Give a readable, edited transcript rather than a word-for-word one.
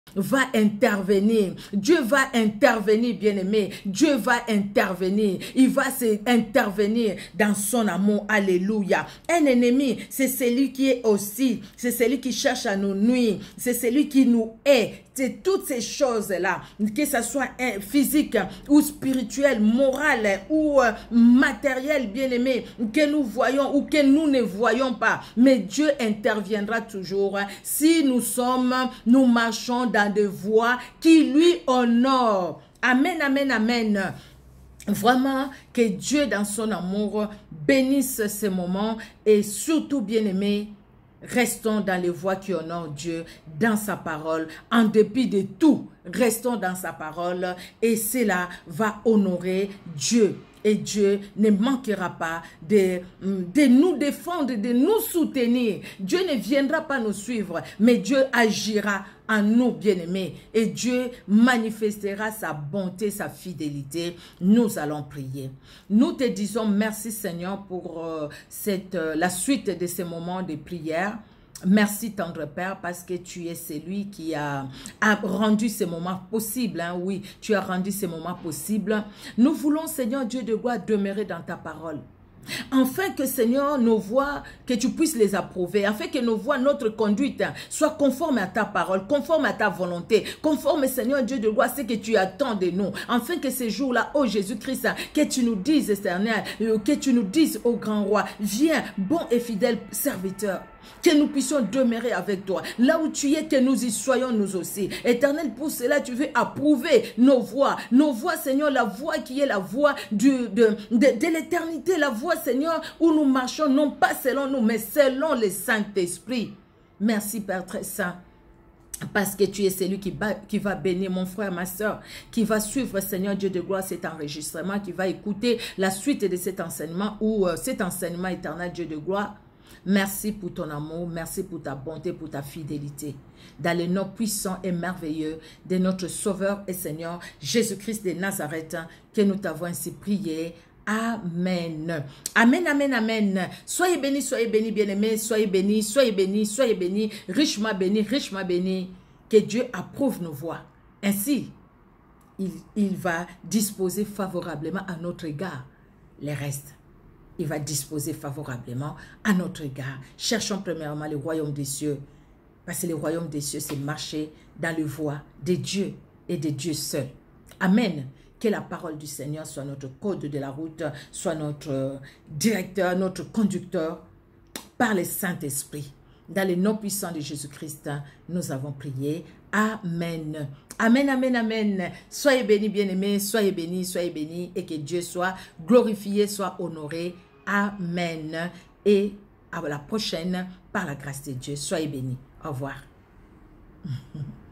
va intervenir. Dieu va intervenir, bien-aimé. Dieu va intervenir. Il va intervenir dans son amour. Alléluia. Un ennemi, c'est celui qui est hostile. C'est celui qui cherche à nous nuire. C'est celui qui nous hait. C'est toutes ces choses-là, que ce soit physique ou spirituel, moral ou matériel, bien-aimé, que nous voyons ou que nous ne voyons pas. Mais Dieu interviendra toujours si nous marchons dans des voies qui lui honorent. Amen, amen, amen. Vraiment, que Dieu dans son amour bénisse ces moments et surtout, bien-aimé, restons dans les voies qui honorent Dieu, dans sa parole, en dépit de tout, restons dans sa parole et cela va honorer Dieu. Et Dieu ne manquera pas de nous défendre, de nous soutenir. Dieu ne viendra pas nous suivre, mais Dieu agira en nous, bien-aimés. Et Dieu manifestera sa bonté, sa fidélité. Nous allons prier. Nous te disons merci, Seigneur, pour la suite de ces moments de prière. Merci, tendre Père, parce que tu es celui qui a rendu ces moments possibles. Hein? Oui, tu as rendu ces moments possibles. Nous voulons, Seigneur Dieu de gloire, demeurer dans ta parole. Afin que, Seigneur, nos voix, que tu puisses les approuver, afin que nos voix, notre conduite soit conforme à ta parole, conforme à ta volonté, conforme, Seigneur Dieu de gloire, ce que tu attends de nous, afin que ces jours-là, oh Jésus-Christ, que tu nous dises, Seigneur, que tu nous dises, ô grand roi, viens, bon et fidèle serviteur, que nous puissions demeurer avec toi. Là où tu es, que nous y soyons nous aussi. Éternel, pour cela, tu veux approuver nos voix, Seigneur, la voix qui est la voix de l'éternité, la voix, Seigneur, où nous marchons, non pas selon nous, mais selon le Saint-Esprit. Merci, Père très saint. Parce que tu es celui qui va bénir mon frère, ma soeur, qui va suivre, Seigneur Dieu de gloire, cet enregistrement, qui va écouter la suite de cet enseignement ou cet enseignement éternel, Dieu de gloire. Merci pour ton amour, merci pour ta bonté, pour ta fidélité. Dans le nom puissant et merveilleux de notre Sauveur et Seigneur Jésus-Christ de Nazareth, que nous t'avons ainsi prié. Amen. Amen, amen, amen. Soyez bénis, bien-aimés. Soyez bénis, richement bénis. Que Dieu approuve nos voies. Ainsi, il va disposer favorablement à notre égard les restes. Il va disposer favorablement à notre égard. Cherchons premièrement le royaume des cieux. Parce que le royaume des cieux, c'est marcher dans les voies de Dieu et de Dieu seul. Amen. Que la parole du Seigneur soit notre code de la route, soit notre directeur, notre conducteur, par le Saint-Esprit. Dans le nom puissant de Jésus-Christ, nous avons prié. Amen. Amen, amen, amen. Soyez bénis, bien-aimés, soyez bénis, et que Dieu soit glorifié, soit honoré. Amen. Et à la prochaine, par la grâce de Dieu. Soyez bénis. Au revoir.